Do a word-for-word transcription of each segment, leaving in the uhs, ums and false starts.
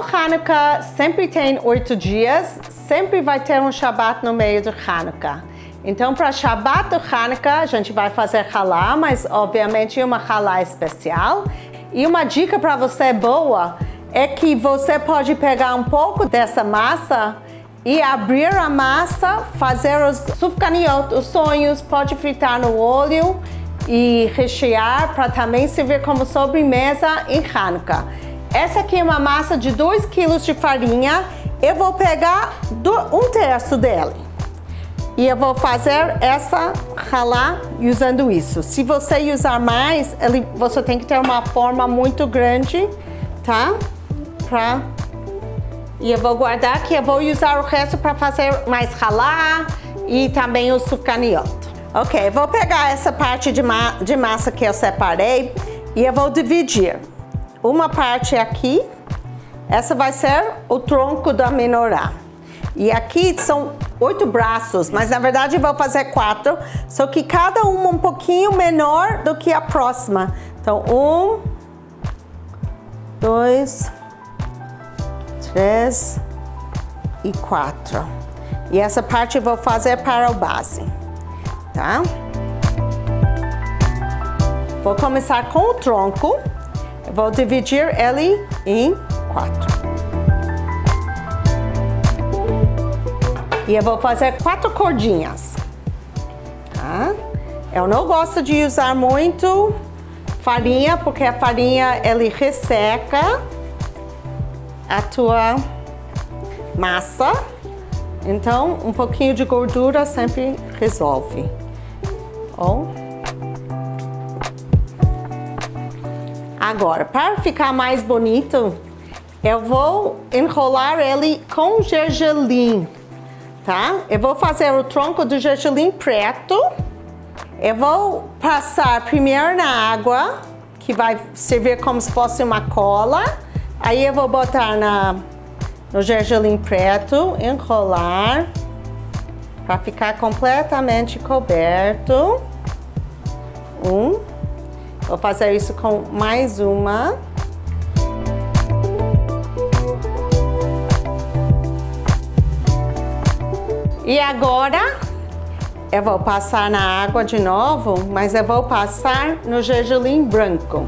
Hanukkah sempre tem oito dias, sempre vai ter um Shabbat no meio do Hanukkah. Então, para Shabbat do Hanukkah, a gente vai fazer halá, mas obviamente uma halá especial. E uma dica para você boa é que você pode pegar um pouco dessa massa e abrir a massa, fazer os sufganiot, os sonhos, pode fritar no óleo e rechear para também servir como sobremesa em Hanukkah. Essa aqui é uma massa de dois quilos de farinha. Eu vou pegar um terço dele. E eu vou fazer essa halá usando isso. Se você usar mais, ele, você tem que ter uma forma muito grande, tá? Pra... E eu vou guardar aqui, eu vou usar o resto para fazer mais halá e também o sufganiot. Ok, vou pegar essa parte de, ma de massa que eu separei e eu vou dividir. Uma parte aqui, essa vai ser o tronco da menorá. E aqui são oito braços, mas na verdade eu vou fazer quatro, só que cada uma um pouquinho menor do que a próxima. Então, um, dois, três e quatro. E essa parte eu vou fazer para o base, tá? Vou começar com o tronco. Eu vou dividir ele em quatro. E eu vou fazer quatro cordinhas, tá? Eu não gosto de usar muito farinha, porque a farinha, ele resseca a tua massa. Então, um pouquinho de gordura sempre resolve. Ó. Agora, para ficar mais bonito, eu vou enrolar ele com gergelim, tá? Eu vou fazer o tronco do gergelim preto. Eu vou passar primeiro na água, que vai servir como se fosse uma cola. Aí eu vou botar na, no gergelim preto, enrolar, para ficar completamente coberto. Um. Vou fazer isso com mais uma. E agora, eu vou passar na água de novo, mas eu vou passar no gergelim branco.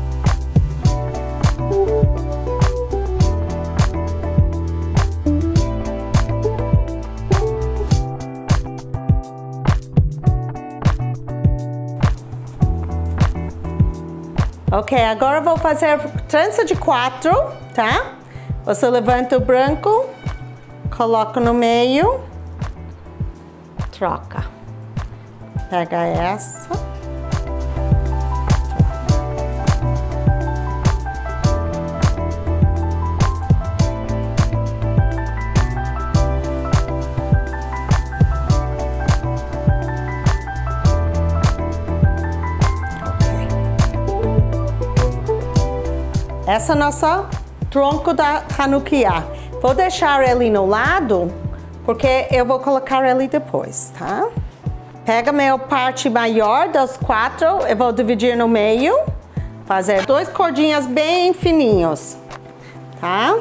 Ok, agora eu vou fazer trança de quatro, tá? Você levanta o branco, coloca no meio, troca. Pega essa. Essa é nossa tronco da Hanukkah. Vou deixar ele no lado, porque eu vou colocar ele depois, tá? Pega meu parte maior das quatro, eu vou dividir no meio, fazer dois cordinhas bem fininhos, tá?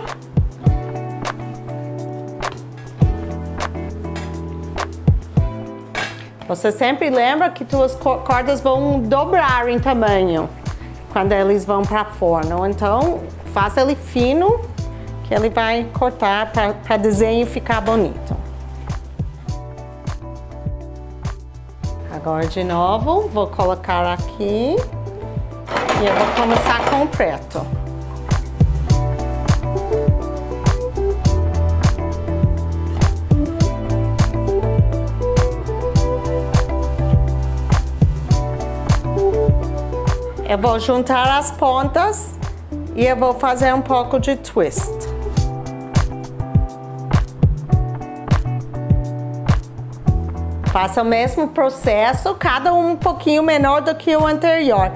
Você sempre lembra que tuas cordas vão dobrar em tamanho quando eles vão para forno. Então, faça ele fino, que ele vai cortar para o desenho ficar bonito. Agora, de novo, vou colocar aqui e eu vou começar com o preto. Eu vou juntar as pontas e eu vou fazer um pouco de twist. Faça o mesmo processo, cada um um pouquinho menor do que o anterior.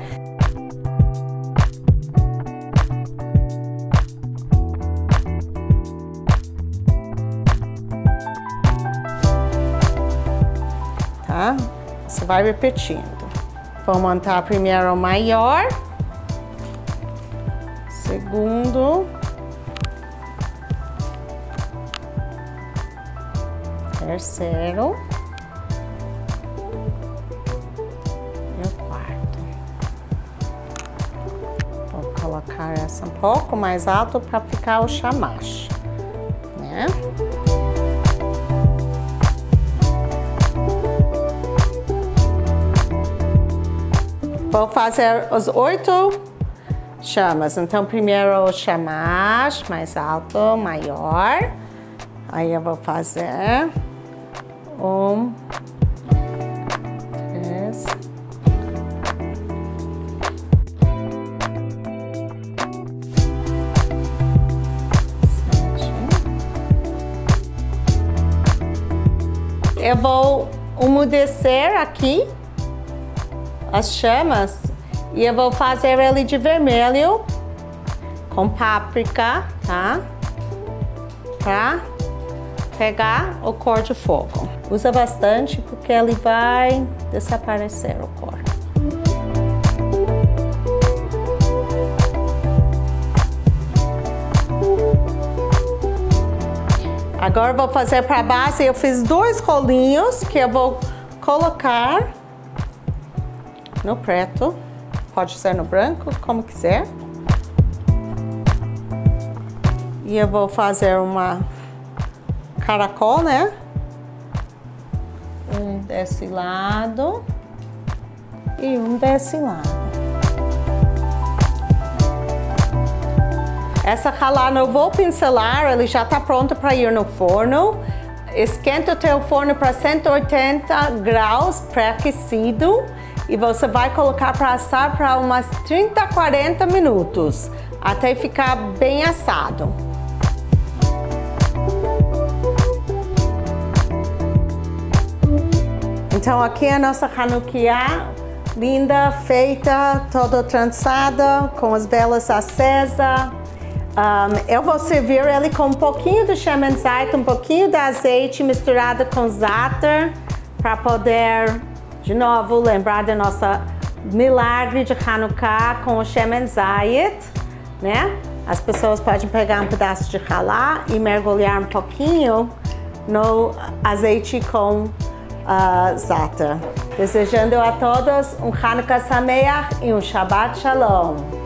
Tá? Você vai repetindo. Vou montar primeiro o maior, segundo, Terceiro. E o quarto. Vou colocar essa um pouco mais alto para ficar o shamash, né? Vou fazer os oito chamas. Então, primeiro o shamash, mais alto, maior. Aí eu vou fazer um, três, sete. Eu vou umedecer aqui as chamas e eu vou fazer ele de vermelho com páprica, tá? Pra pegar o cor de fogo. Usa bastante porque ele vai desaparecer o cor. Agora eu vou fazer para base. Eu fiz dois rolinhos que eu vou colocar no preto. Pode ser no branco, como quiser. E eu vou fazer uma caracol, né? Um desse lado e um desse lado. Essa ralana eu vou pincelar, ele já está pronto para ir no forno. Esquenta o teu forno para cento e oitenta graus pré-aquecido e você vai colocar para assar para umas trinta a quarenta minutos, até ficar bem assado. Então aqui é a nossa Hanukkah, linda, feita, toda trançada, com as velas acesas. Um, eu vou servir ele com um pouquinho de shemen zait, um pouquinho de azeite misturado com za'atar, para poder, de novo, lembrar do nosso milagre de Hanukkah com o shemen zait, né? As pessoas podem pegar um pedaço de halá e mergulhar um pouquinho no azeite com Uh, za'atar. Desejando a todos um Hanukkah Sameach e um Shabbat Shalom.